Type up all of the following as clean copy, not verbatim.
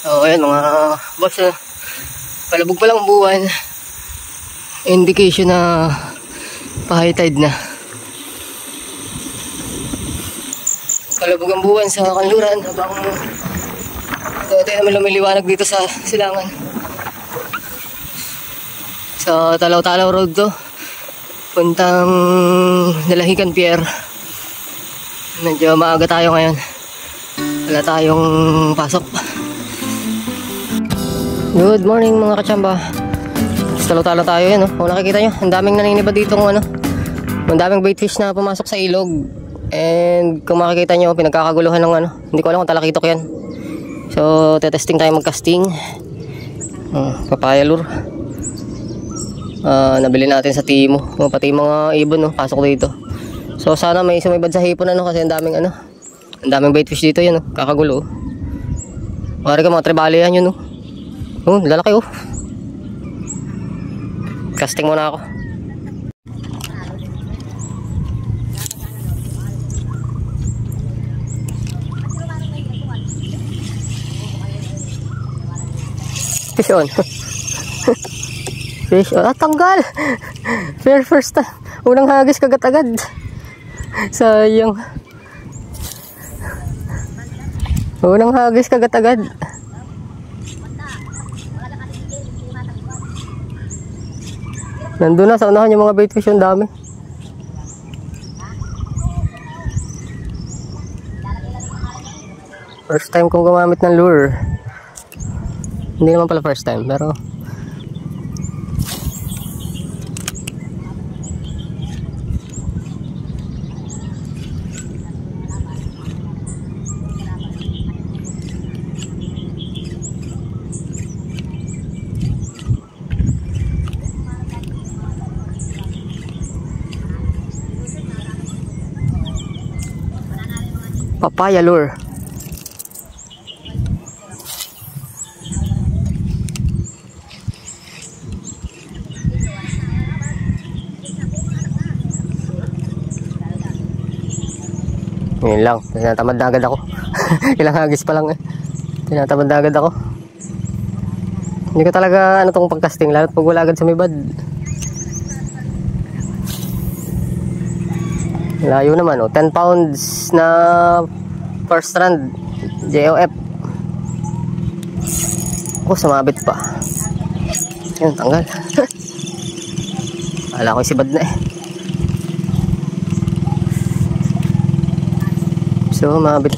So ayan mga boss, palabog pa lang ang buwan, indication na pa-high tide na. Palabog ang buwan sa kanluran habang dati naman lumiliwanag dito sa silangan. Sa Talaw-Talaw Road to, puntang Nalahican Pier. Medyo maaga tayo ngayon, wala tayong pasok. Good morning mga kachamba. Talaw-talaw tayo yan, no? Kung nakikita nyo, ang daming naninibad dito ng ang daming baitfish na pumasok sa ilog. And kung makikita nyo, pinagkakaguluhan ng hindi ko alam kung talakitok yan. So tetesting tayo mag-casting. Papaya lure. Nabili natin sa Timo, pati mga ibon pasok dito. So sana may sumibad sa hipon kasi ang daming baitfish dito yan, kakagulo. Pare ka mga tribali yan yun, lalaki casting muna ako. Fish on. Fish on. Tanggal. First time. Unang hagis kagat-agad. Sayang. Unang hagis kagat-agad. Nandun na sa unahan yung mga baitfish, yung dami. First time kong gumamit ng lure. Hindi naman pala first time, pero papaya lure. Ngayon lang, tinatamad na agad ako. Ilang hagis pa lang tinatamad na agad ako. Hindi ko talaga tong pagcasting, lalo't pag wala agad sumibad. Layo naman 10 pounds na first strand JOF. Sumabit pa. Yan, tanggal. Akala ko sibad na So, mabit.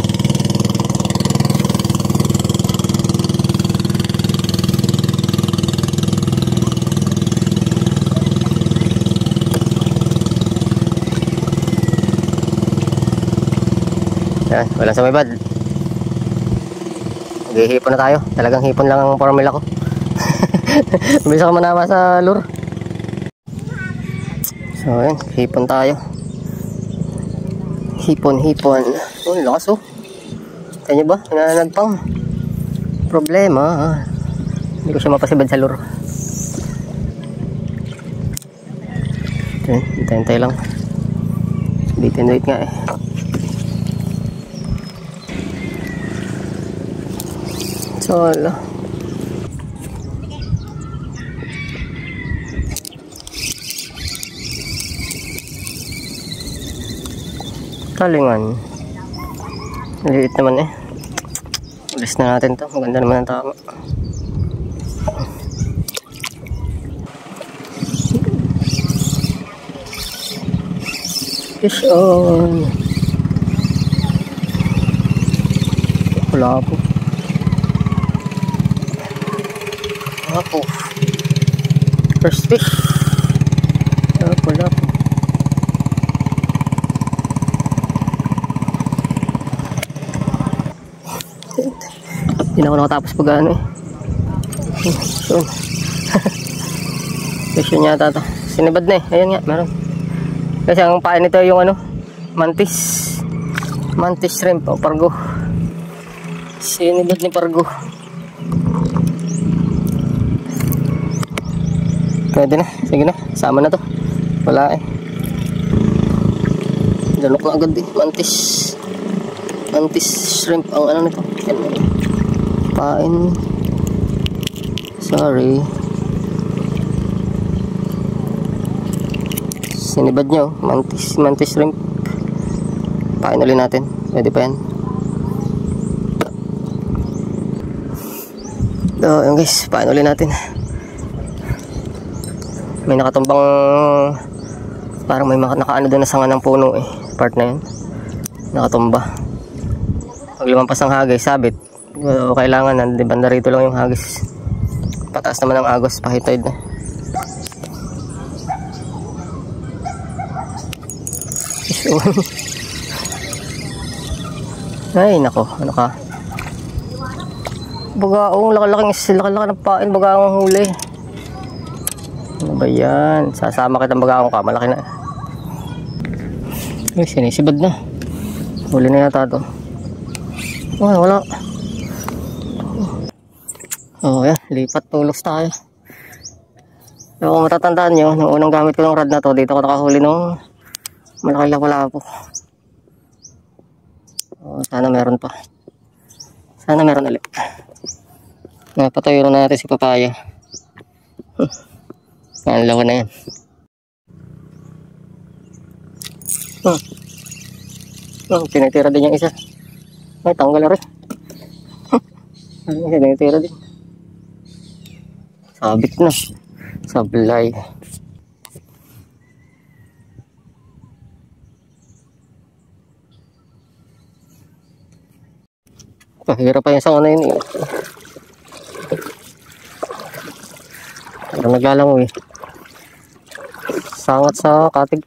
Yan, walang sumibad. Maghihipon na tayo. Talagang hipon lang ang formula ko. Bisa ka manama sa lure. So, yan, hipon tayo. Hipon. Lakas Kaya nyo ba? Nananagpang. Problema. Hindi ko siya mapasibad sa lure. Hintay lang. Bitin wait nga So, wala. Talingan. Maliit naman Ulis na natin to. Maganda naman ang tama. Fish on. Wala po. First fish. Wala po. Hindi na ako nakatapos pag So, fish yun yata to. Sinibad na Ayan nga, meron. Kasi ang pain nito yung mantis shrimp o pargo. Sinibad ni pargo. Pwede na, sige na, sama na to. Wala Dalok na agad mantis shrimp ang nito. Pain. Sorry. Sinibad niya, oh. Mantis shrimp. Pain ulit natin. Pwede pa yan. So, yun guys, pain ulit natin. May nakatumbang, parang may nakaano doon na sanga ng puno eh. Part na yun. Nakatumba. Pag lumampas ng hagis, sabit. Kailangan na, di banda rito lang yung hagis. Pataas naman ang agos, pahitid na. Ay nako, ano ka? Bagaong, laki-laki ng pain, bagaong huli. Ano ba yan? Sasama kitang bagaong ka, malaki na. Ay, sinisibad na. Huli na yata ito. Oh, wala. Oh, yan, lipat tulos tayo. So, kung matatandaan nyo, nung unang gamit ko ng rod na to, dito ko nakahuli nung malaki lapu-lapu. Oh, sana meron pa. Sana meron ulit. Napatayo na natin si papaya. Ang lawan na yan. Tinitira din yung isa. Ay, tanggal na rin. Tinitira din. Sabit na. Sablay. Pahirap pa yung sa una yun eh. Parang naglalangoy eh. Sangat sa katig.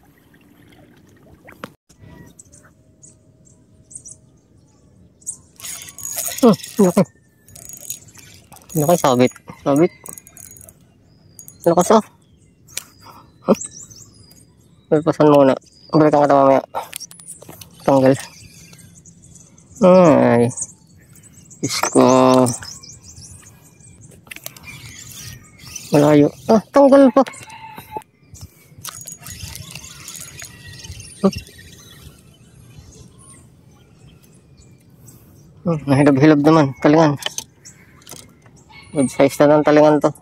Laki, sabit. Sabit. Lakas ah. Palpasan muna. Balikan ka na mamaya. Tanggal. Ay. Diyos ko. Malayo. Ah, tanggal pa. Nahilab-hilab naman. Talingan. Good size na ng talingan to.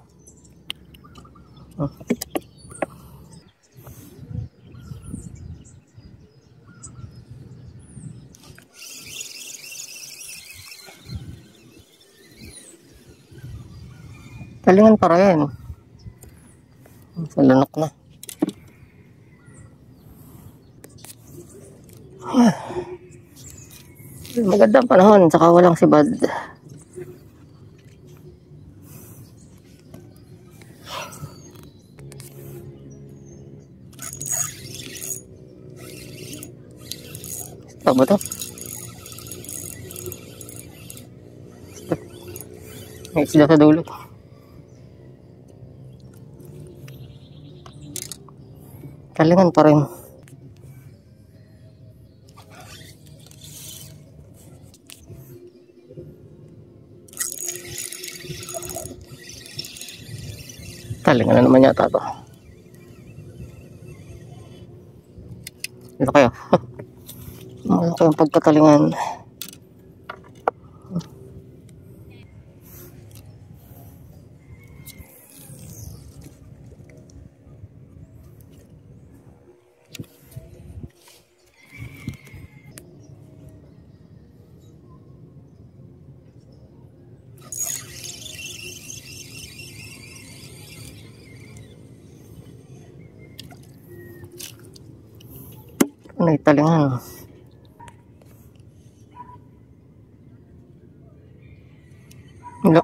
Talingan pa rin. Sa lunok na. Magandang panahon, saka walang sibad. Apa ba ito? May isla sa dulo. Talingan pa rin. Talingan na naman yata ito. Ito kayo. Malaki yung pagkatalingan. Ano yung talingan? Wala.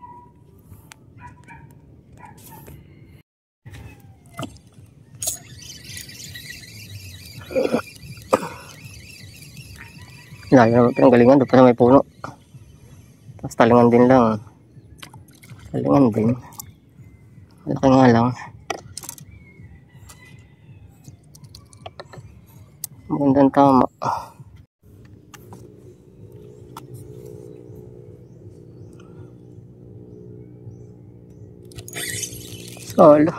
Layo naman pinanggalingan, doon pa na may puno. Tapos talingan din lang. Talingan din. Malaki nga lang. Magandang tama. Solo.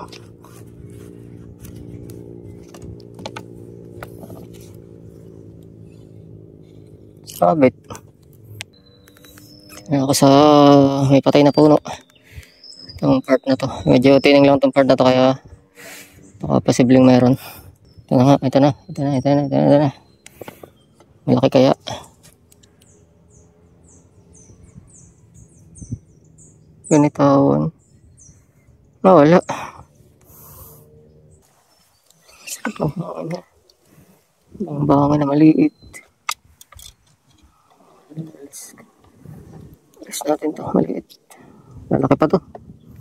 Sabit. Ayan ako sa may patay na puno. Itong part na to. Medyo tining lang itong part na to kaya baka posibleng meron. Ito na nga. Ito na. Malaki kaya. Ganitawan. Wala. Bangbangan na maliit. Alis natin to, maliit. Lalaki pa to.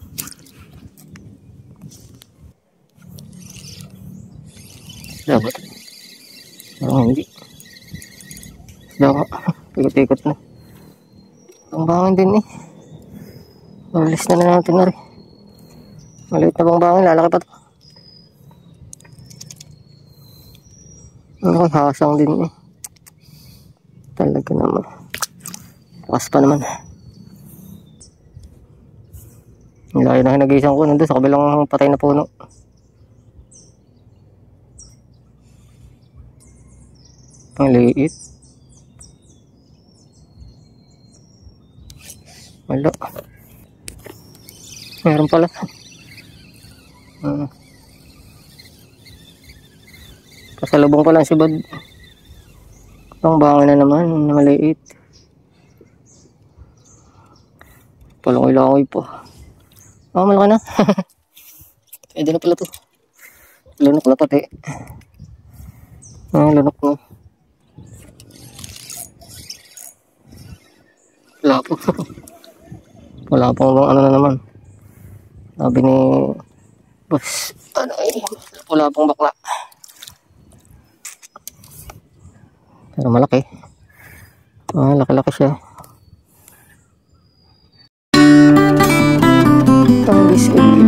Dapat. Hindi. Dapat. Ikot-ikot na. Bangbangan din eh. Alis na natin na rin. Maliit na bangbangan, lalaki pa to. Ang hasang din eh. Talaga naman. Lakas pa naman. Nilayo na hinagisang ko nandun sa kabilang patay na puno. Ang liit. Wala. Meron pala. Pasalubong pa lang si Bad. Ang bangin na naman, maliit. Palangoy-langoy pa. Malaki na. Pwede na pala to. Lunok na pati. Lunok na. Wala po. Wala pong ano na naman. Sabi ni boss, wala pong bakla. Pero malaki. Laki-laki siya. Ang biscuit.